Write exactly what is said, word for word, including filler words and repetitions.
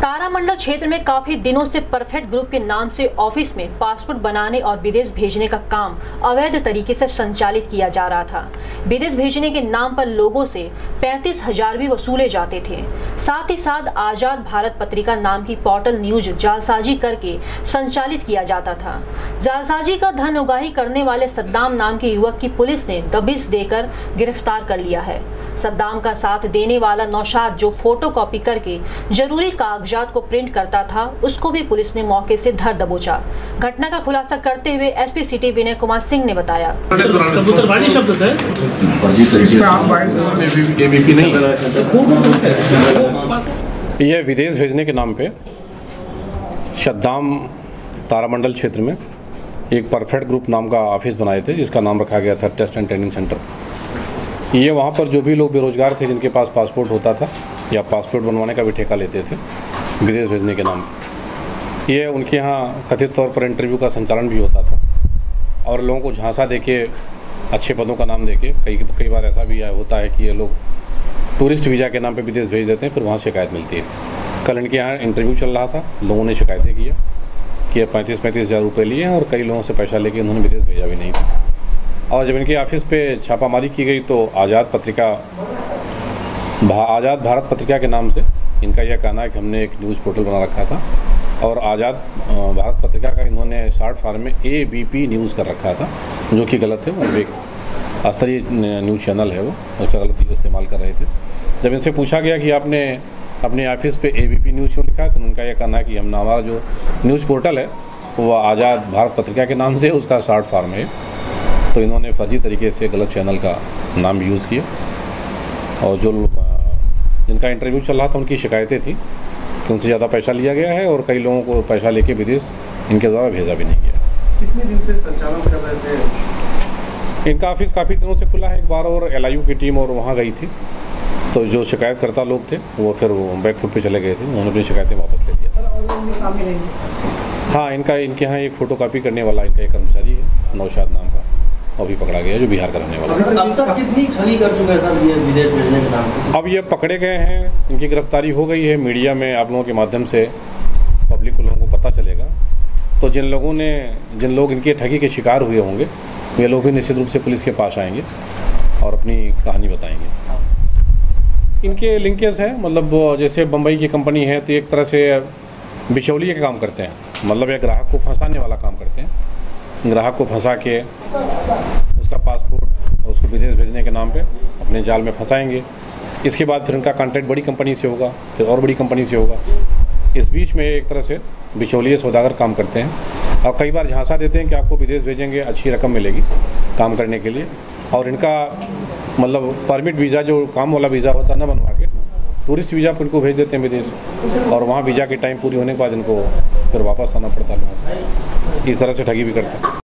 तारामंडल क्षेत्र में काफी दिनों से परफेक्ट ग्रुप के नाम से ऑफिस में पासपोर्ट बनाने और विदेश भेजने का काम अवैध तरीके से संचालित किया जा रहा था। विदेश भेजने के नाम पर लोगों से पैंतीस हजार भी वसूले जाते थे। साथ ही साथ आजाद भारत पत्रिका नाम की पोर्टल न्यूज जालसाजी करके संचालित किया जाता था। जालसाजी का धन उगाही करने वाले सद्दाम नाम के युवक की पुलिस ने दबिश देकर गिरफ्तार कर लिया है। सद्दाम का साथ देने वाला नौशाद, जो फोटो कॉपी करके जरूरी कागजात को प्रिंट करता था, उसको भी पुलिस ने मौके से धर दबोचा। घटना का खुलासा करते हुए एसपी सिटी विनय कुमार सिंह ने बताया, यह विदेश भेजने के नाम पे सद्दाम तारामंडल क्षेत्र में एक परफेक्ट ग्रुप नाम का ऑफिस बनाए थे, जिसका नाम रखा गया था टेस्ट एंड ट्रेनिंग सेंटर। ये वहाँ पर जो भी लोग बेरोजगार थे, जिनके पास पासपोर्ट होता था या पासपोर्ट बनवाने का भी ठेका लेते थे विदेश भेजने के नाम पे, ये उनके यहाँ कथित तौर पर इंटरव्यू का संचालन भी होता था और लोगों को झांसा देके अच्छे पदों का नाम देके कई कई बार ऐसा भी होता है कि ये लोग टूरिस्ट वीज़ा के नाम पे विदेश भेज देते हैं, फिर वहाँ शिकायत मिलती है। कल इनके यहाँ इंटरव्यू चल रहा था, लोगों ने शिकायतें किया कि पैंतीस पैंतीस हज़ार रुपये लिए हैं और कई लोगों से पैसा लेके उन्होंने विदेश भेजा भी नहीं था। और जब इनके ऑफिस पे छापामारी की गई तो आज़ाद पत्रिका भा, आज़ाद भारत पत्रिका के नाम से इनका यह कहना है कि हमने एक न्यूज़ पोर्टल बना रखा था और आज़ाद भारत पत्रिका का इन्होंने शॉर्ट फॉर्म में ए बी पी न्यूज़ कर रखा था, जो कि गलत है। वो एक स्तरीय न्यूज़ चैनल है, वो उसका गलत इस्तेमाल कर रहे थे। जब इनसे पूछा गया कि आपने अपने ऑफिस पे ए बी पी न्यूज़ क्यों लिखा है, तो उनका यह कहना है कि हम हमारा जो न्यूज़ पोर्टल है वो आज़ाद भारत पत्रिका के नाम से उसका शॉर्ट फॉर्म है। तो इन्होंने फर्जी तरीके से गलत चैनल का नाम यूज़ किया और जो जिनका इंटरव्यू चल रहा था उनकी शिकायतें थी कि उनसे ज़्यादा पैसा लिया गया है और कई लोगों को पैसा लेके विदेश इनके द्वारा भेजा भी नहीं गया। कितने दिन से संचालन कर रहे थे? इनका ऑफिस काफ़ी दिनों से खुला है। एक बार और एल आई यू की टीम और वहाँ गई थी, तो जो शिकायतकर्ता लोग थे वो फिर वो बैकफुट पे चले गए थे, उन्होंने अपनी शिकायतें वापस ले लिया। हाँ, इनका इनके यहाँ एक फ़ोटो कॉपी करने वाला इनका एक कर्मचारी है नौशाद नाम का, वो भी पकड़ा गया, जो बिहार का रहने वाला है। अब तक कितनी ठगी कर चुका है सर ये विदेश भेजने के नाम पे? अब ये पकड़े गए हैं, इनकी गिरफ्तारी हो गई है। मीडिया में आप लोगों के माध्यम से पब्लिक को लोगों को पता चलेगा, तो जिन लोगों ने जिन लोग इनके ठगी के शिकार हुए होंगे वे लोग भी निश्चित रूप से पुलिस के पास आएंगे और अपनी कहानी बताएंगे। इनके लिंकेज है, मतलब जैसे बम्बई की कंपनी है तो एक तरह से बिचौलिए का काम करते हैं, मतलब एक ग्राहक को फंसाने वाला काम करते हैं। ग्राहक को फंसा के उसका पासपोर्ट और उसको विदेश भेजने के नाम पे अपने जाल में फंसाएंगे। इसके बाद फिर उनका कॉन्ट्रैक्ट बड़ी कंपनी से होगा, फिर और बड़ी कंपनी से होगा। इस बीच में एक तरह से बिचौलिए सौदागर काम करते हैं और कई बार झांसा देते हैं कि आपको विदेश भेजेंगे, अच्छी रकम मिलेगी काम करने के लिए। और इनका मतलब परमिट वीज़ा, जो काम वाला वीज़ा होता है, न बनवा के टूरिस्ट वीज़ा पर इनको भेज देते हैं विदेश, और वहाँ वीज़ा की टाइम पूरी होने के बाद इनको फिर वापस आना पड़ता है। इस तरह से ठगी भी करते हैं।